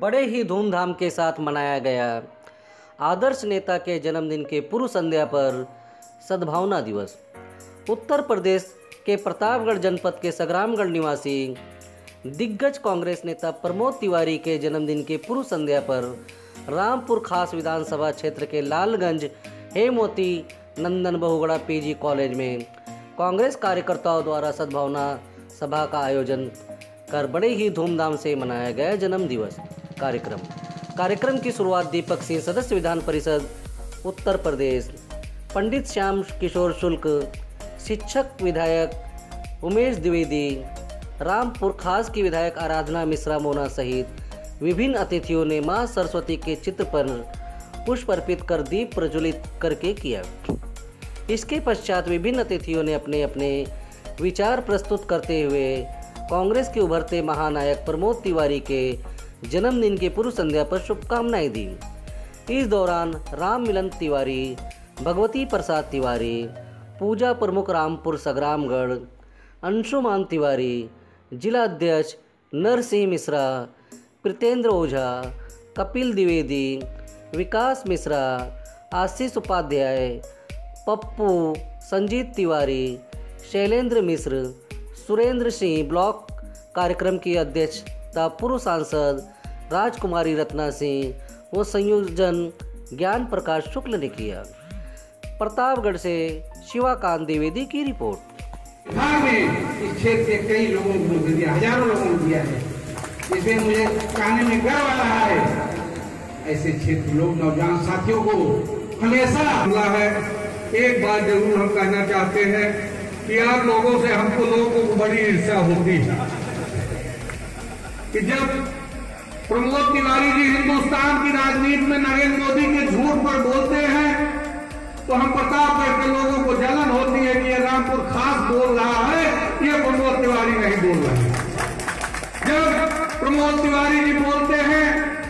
बड़े ही धूमधाम के साथ मनाया गया आदर्श नेता के जन्मदिन के पूर्व संध्या पर सद्भावना दिवस। उत्तर प्रदेश के प्रतापगढ़ जनपद के संग्रामगढ़ निवासी दिग्गज कांग्रेस नेता प्रमोद तिवारी के जन्मदिन के पूर्व संध्या पर रामपुर खास विधानसभा क्षेत्र के लालगंज हेमवती नंदन बहुगुणा पीजी कॉलेज में कांग्रेस कार्यकर्ताओं द्वारा सद्भावना सभा का आयोजन कर बड़े ही धूमधाम से मनाया गया जन्म दिवस कार्यक्रम की शुरुआत दीपक सिंह, सदस्य विधान परिषद उत्तर प्रदेश, पंडित श्याम किशोर शुक्ल, शिक्षक विधायक उमेश द्विवेदी, रामपुर खास की विधायक आराधना मिश्रा मोना सहित विभिन्न अतिथियों ने मां सरस्वती के चित्र पर पुष्प अर्पित कर दीप प्रज्वलित करके किया। इसके पश्चात विभिन्न अतिथियों ने अपने अपने विचार प्रस्तुत करते हुए कांग्रेस के उभरते महानायक प्रमोद तिवारी के जन्मदिन की पूर्व संध्या पर शुभकामनाएं दी। इस दौरान राम मिलन तिवारी, भगवती प्रसाद तिवारी, पूजा प्रमुख रामपुर संग्रामगढ़, अंशुमान तिवारी, जिला अध्यक्ष नरसिंह मिश्रा, प्रीतेंद्र ओझा, कपिल द्विवेदी, विकास मिश्रा, आशीष उपाध्याय, पप्पू, संजीत तिवारी, शैलेंद्र मिश्र, सुरेंद्र सिंह, ब्लॉक कार्यक्रम की अध्यक्षता पूर्व सांसद राजकुमारी रत्ना सिंह व संयोजन ज्ञान प्रकाश शुक्ल ने किया। प्रतापगढ़ से शिवाकांत द्विवेदी की रिपोर्ट। इस क्षेत्र के कई लोगों को दिया, हजारों लोगों को दिया है, इसमें मुझे कहने में गर्व आ रहा है। ऐसे क्षेत्र लोग नौजवान साथियों को हमेशा मिला है। एक बात जरूर हम कहना चाहते हैं कि आप लोगों से हमको लोगों को बड़ी ईर्ष्या होती है कि जब प्रमोद तिवारी जी हिंदुस्तान की राजनीति में नरेंद्र मोदी के झूठ पर बोलते हैं तो हम प्रतापगढ़ के लोगों को जलन होती है कि ये रामपुर खास बोल रहा है, ये प्रमोद तिवारी नहीं बोल रहे हैं। जब प्रमोद तिवारी जी बोलते हैं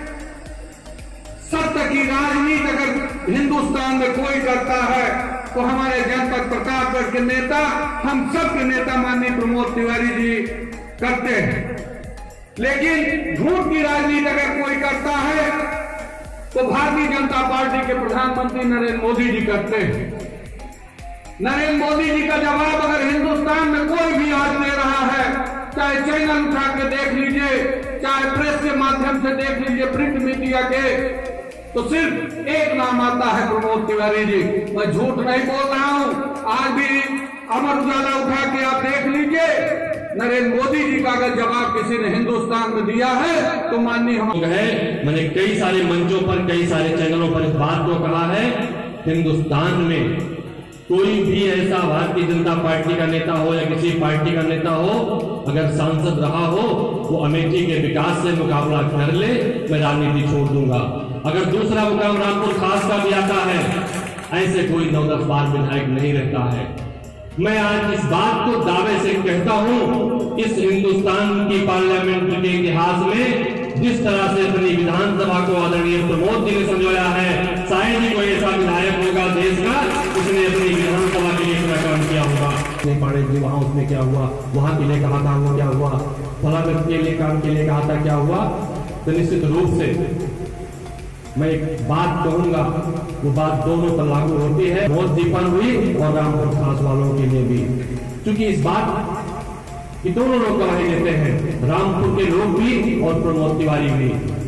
सत्य की राजनीति अगर हिंदुस्तान में कोई करता है तो हमारे जनपद प्रतापगढ़ के नेता, हम सब के नेता माननीय प्रमोद तिवारी जी करते हैं। लेकिन झूठ की राजनीति अगर कोई करता है तो भारतीय जनता पार्टी के प्रधानमंत्री नरेंद्र मोदी जी करते हैं। नरेंद्र मोदी जी का जवाब अगर हिंदुस्तान में कोई भी आज दे रहा है, चाहे चैनल उठा के देख लीजिए, चाहे प्रेस के माध्यम से देख लीजिए, प्रिंट मीडिया के, तो सिर्फ एक नाम आता है प्रमोद तिवारी जी। मैं झूठ नहीं बोल रहा हूं। आज भी अमर उजाला उठा के आप देख लीजिए, नरेंद्र मोदी जी का अगर जवाब किसी ने हिंदुस्तान में दिया है तो माननीय हम है। मैंने कई सारे मंचों पर, कई सारे चैनलों पर इस बात को कहा है, हिंदुस्तान में कोई भी ऐसा भारतीय जनता पार्टी का नेता हो या किसी पार्टी का नेता हो, अगर सांसद रहा हो, वो अमेठी के विकास से मुकाबला कर ले, मैं राजनीति छोड़ दूंगा। अगर दूसरा मुकाम रामपुर खास का भी आता है, ऐसे कोई 9-10 बार विधायक नहीं रहता है। मैं आज इस बात को दावे से कहता हूं, इस हिंदुस्तान की पार्लियामेंट के इतिहास में जिस तरह से अपनी विधानसभा को आदरणीय प्रमोद जी ने संजोया है, शायद ही कोई ऐसा विधायक होगा देश का उसने अपनी विधानसभा के लिए इतना काम किया होगा। पाड़े जी वहां उसने क्या हुआ, वहां के लिए कहा था वो क्या हुआ, फला के लिए काम के लिए कहा था क्या हुआ। तो निश्चित रूप से मैं एक बात कहूंगा, वो बात दोनों पर लागू होती है, मोदी जी पर हुई और रामपुर खास वालों के लिए भी, क्योंकि इस बात कि दोनों लोग गवाही देते हैं, रामपुर के लोग भी और प्रमोद तिवारी भी।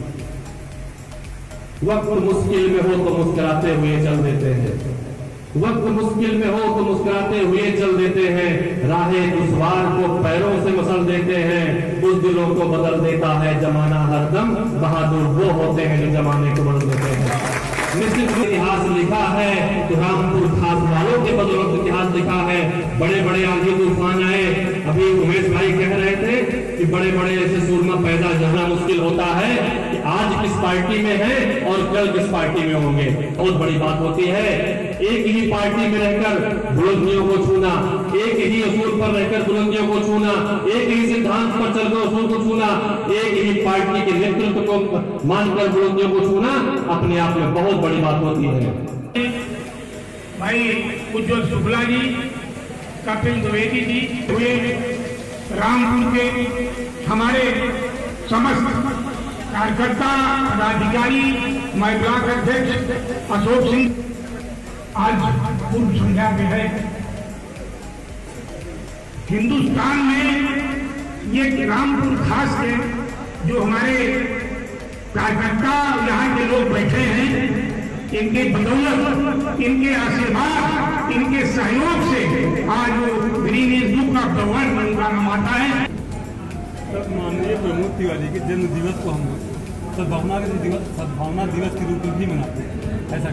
वक्त मुश्किल में हो तो मुस्कुराते हुए चल देते हैं, वक्त मुश्किल में हो तो मुस्कुराते हुए चल देते हैं, राहें दुश्वार को पैरों से मसल देते हैं, उस दिलों को बदल देता है जमाना हरदम, बहादुर वो होते हैं जो जमाने को बदल देते हैं। निश्चित इतिहास लिखा है तो रामपुर खास वालों के बदौलत इतिहास लिखा है। बड़े बड़े आंधी तूफान आए, अभी उमेश भाई कह रहे थे कि बड़े बड़े ऐसे सूरमा पैदा जानना मुश्किल होता है कि आज किस पार्टी में है और कल किस पार्टी में होंगे, बहुत बड़ी बात होती है। एक ही पार्टी में रहकर बुलंदियों को छूना, एक ही असूल पर रहकर बुलंदियों को छूना, एक ही सिद्धांत पर चलकर असूल को छूना, एक ही पार्टी के नेतृत्व को मानकर बुलंदियों को छूना अपने आप में बहुत बड़ी बात होती है। भाई उज्ज्वल शुक्ला जी, कपिल द्विवेदी जी हुए, रामपुर के हमारे समस्त कार्यकर्ता, पदाधिकारी, मैं ब्लॉक अध्यक्ष अशोक सिंह आज पूर्व संध्या में है। हिंदुस्तान में ये रामपुर खास के जो हमारे कार्यकर्ता यहाँ के लोग बैठे हैं, इनके बदौलत, इनके आशीर्वाद, इनके सहयोग से आज Guinness book of the world में उनका नाम आता है। माननीय प्रमोद तिवारी के जन्म दिवस को हम सद्भावना दिवस के रूप में भी मनाते हैं, ऐसा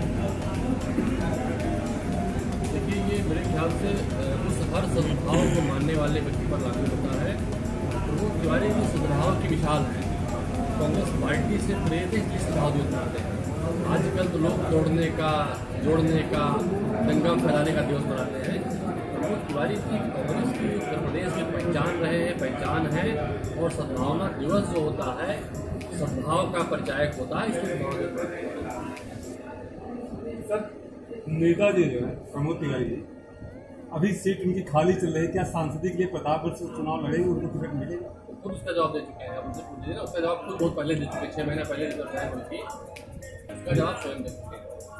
देखिए, ये मेरे ख्याल से उस हर सद्भाव को मानने वाले व्यक्ति पर लागू होता है। प्रमोद तिवारी की सद्भाव की मिसाल है। कांग्रेस पार्टी से प्रेरित इसलिए सद्भाव दिवस मनाते हैं। आजकल तो लोग तोड़ने का, जोड़ने का, दंगा फैलाने का दिवस मनाते हैं। प्रमोद तिवारी की कांग्रेस की उत्तर प्रदेश में पहचान है और सद्भावना दिवस जो होता है सद्भाव का परिचायक होता है, इसलिए सद्भावना दिवस मनाते हैं। नेता जी जो है प्रमोद तिवारी जी, अभी सीट उनकी खाली चल रही है, क्या सांसदी के लिए प्रतापगढ़ से चुनाव लड़ेंगे, उनको टिकट मिलेगा? खुद उसका जवाब दे चुके हैं। अब उनसे पूछिए ना, उसका जवाब खुद बहुत पहले दे चुके, 6 महीने पहले रिजल्ट आए उनकी, उसका जवाब स्वयं दे चुके हैं।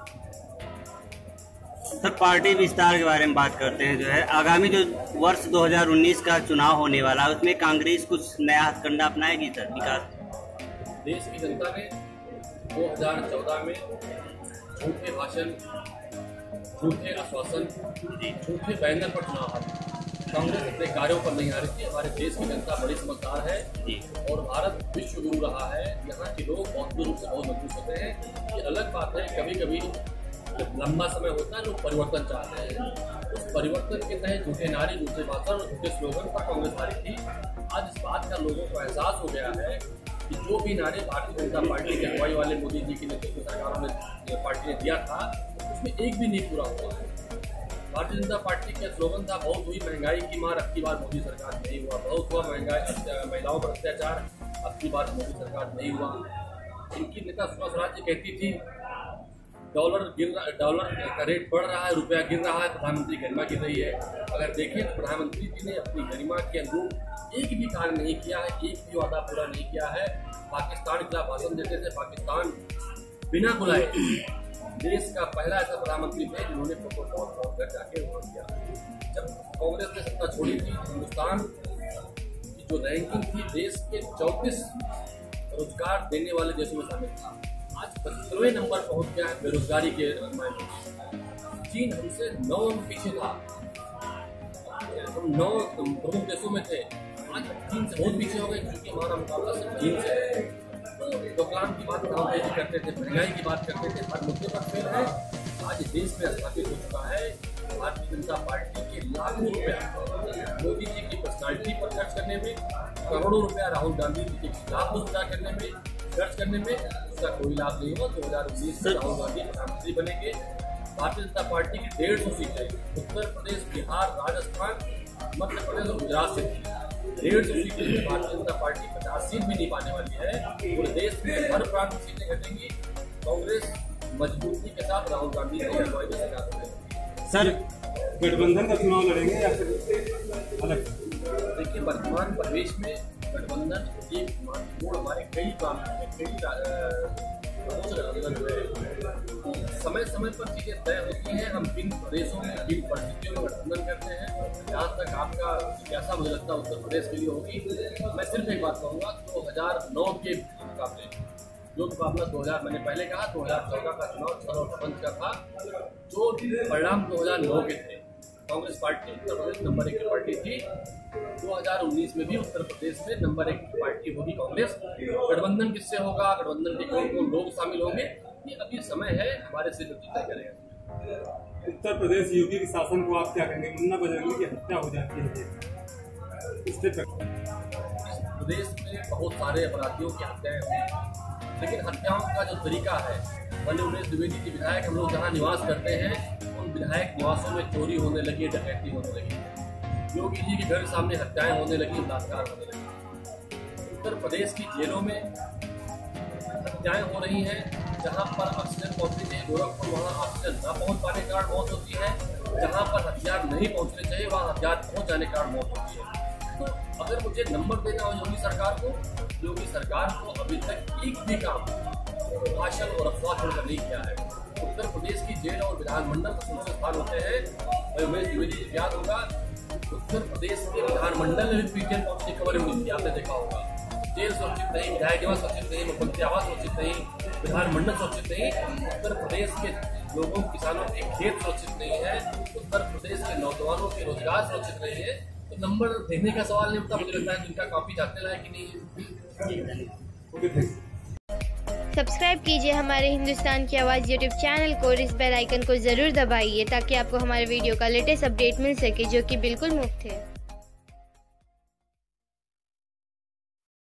सर, पार्टी विस्तार के बारे में बात करते हैं। जो है आगामी जो वर्ष 2019 का चुनाव होने वाला है, उसमें कांग्रेस कुछ नया हथकंडा अपनाएगी सर विकास? देश की जनता ने 2014 में झूठे भाषण, झूठे आश्वासन, झूठे बैनर पर चुनाव हारा। कांग्रेस अपने कार्यों पर नहीं आ रही थी। हमारे देश की जनता बड़ी समझदार है और भारत विश्व गुरु रहा है। यहाँ के लोग बौद्धिक रूप से बहुत मजबूत होते हैं। ये अलग बात है, कभी कभी जब लंबा समय होता है लोग परिवर्तन चाहते हैं। उस परिवर्तन के तहत झूठे नारे, झूठे भाषण और झूठे स्लोगन पर कांग्रेस हारी थी। आज इस बात का लोगों को एहसास हो गया है कि जो भी नारे भारतीय जनता पार्टी के अगुवाई वाले मोदी जी की नेतृत्व सरकारों ने पार्टी ने दिया था, उसमें एक भी नहीं पूरा हुआ है। भारतीय जनता पार्टी का स्लोगन था, बहुत हुई महंगाई की मार, अब की बार मोदी सरकार नहीं हुआ। बहुत हुआ महंगाई, महिलाओं पर अत्याचार, अब की बार मोदी सरकार नहीं हुआ। इनकी नेता सुषमा स्वराज जी कहती थी डॉलर का रेट बढ़ रहा है, रुपया गिर रहा है, प्रधानमंत्री गरिमा गिर रही है। अगर देखें तो प्रधानमंत्री जी ने अपनी गरिमा के अनुरूप एक भी कार्य नहीं किया है, एक भी वादा पूरा नहीं किया है। पाकिस्तान के खिलाफ भाषण देते थे, पाकिस्तान बिना बुलाए देश का पहला ऐसा प्रधानमंत्री थे जिन्होंने प्रोटोकॉल कर जाके वोट दिया। जब कांग्रेस ने सत्ता छोड़ी थी, हिंदुस्तान की जो रैंकिंग थी देश के 34 रोजगार देने वाले देशों में शामिल था। आज 15वें नंबर पहुंच गया है बेरोजगारी के मामले। चीन हमसे 9 अंक पीछे था, हम 9 प्रमुख देशों में थे, आज चीन से बहुत पीछे हो गए क्योंकि हमारा मुकाबला सिर्फ चीन से है। डोकलाम की बात प्रधानमंत्री करते थे, महंगाई की बात करते थे, हर मुद्दे पर फेल है। आज देश में स्थापित हो चुका है भारतीय जनता पार्टी के लाखों रुपया मोदी जी की पर्सनालिटी पर खर्च करने में, करोड़ों रुपया राहुल गांधी जी के खिलाफ मुद्दा करने में, खर्च करने में, उसका कोई लाभ नहीं हुआ। 2019 में राहुल गांधी प्रधानमंत्री बनेंगे। भारतीय जनता पार्टी की 150 सीटें उत्तर प्रदेश, बिहार, राजस्थान, मध्य प्रदेश और गुजरात से थी। 150 सीटें में भारतीय जनता पार्टी 50 सीट भी नहीं पाने वाली है। पूरे देश में हर प्रांत में सीटें घटेंगी। कांग्रेस मजबूती के साथ राहुल गांधी की अगुवाई में सरकार बनेगी। सर, गठबंधन का चुनाव लड़ेंगे या फिर अलग? देखिए, वर्तमान परिवेश में गठबंधन एक महत्वपूर्ण हमारे कई काम है, कई गठबंधन हुए। समय समय पर चीजें तय होती हैं, हम किन प्रदेशों में किन परिस्थितियों में गठबंधन करते हैं। जहाँ तक आपका जिज्ञासा मुझे लगता है उत्तर प्रदेश के लिए होगी। मैं सिर्फ एक बात कहूँगा, 2009 के मुकाबले जो मुकाबला 2000 मैंने पहले कहा 2014 का चुनाव छल और प्रपंच का था, जो परिणाम 2009 के थे, कांग्रेस पार्टी उत्तर प्रदेश नंबर 1 की पार्टी थी। 2019 में भी उत्तर प्रदेश में नंबर 1 की पार्टी होगी कांग्रेस। गठबंधन किससे होगा, गठबंधन के कौन कौन लोग शामिल होंगे, ये अभी समय है, हमारे से जो तय करेगा। उत्तर प्रदेश योगी के शासन को आप क्या कहेंगे? मुन्ना बजरंगी की हत्या हो जाती है, इससे प्रदेश में बहुत सारे अपराधियों की हत्याएं हुई, लेकिन हत्याओं का जो तरीका है, भले उमेश द्विवेदी जी विधायक हम लोग जहाँ निवास करते हैं, उन विधायक निवासों में चोरी होने लगी, डकैती होने लगी, योगी जी के घर के सामने हत्याएं होने लगी, बलात्कार होने लगी। उत्तर प्रदेश की जेलों में हत्याएं हो रही हैं, जहाँ पर ऑक्सीजन पहुंचनी चाहिए गोरखपुर, वहाँ ऑक्सीजन न पहुंच पाने के कारण मौत होती है। जहाँ पर हथियार नहीं पहुंचने चाहिए, वहाँ हथियार पहुंच जाने के कारण मौत होती है। तो अगर अगर मुझे नंबर देना हो योगी सरकार को अभी तक एक भी काम भाषण और अफवाह छोड़कर नहीं किया है। उत्तर प्रदेश की जेल और विधानमंडल का संसद स्थान होते हैं। उमेश द्विवेदी जी याद होगा, उत्तर प्रदेश के विधानमंडल में भी पीटीएम पक्ष की खबर हुई थी, आपने देखा होगा। जेल सुरक्षित नहीं, विधायक निवास सुरक्षित नहीं, मुख्यमंत्री आवास सुरक्षित नहीं, विधानमंडल सुरक्षित नहीं, उत्तर प्रदेश के लोगों किसानों के खेत सुरक्षित नहीं है, उत्तर प्रदेश के नौजवानों के रोजगार सुरक्षित नहीं है। तो नंबर देखने का सवाल नहीं होता, मुझे लगता है जिनका कॉपी जाते लायक ही नहीं है। सब्सक्राइब कीजिए हमारे हिंदुस्तान की आवाज़ यूट्यूब चैनल को और इस बेल आइकन को ज़रूर दबाइए ताकि आपको हमारे वीडियो का लेटेस्ट अपडेट मिल सके, जो कि बिल्कुल मुफ्त है।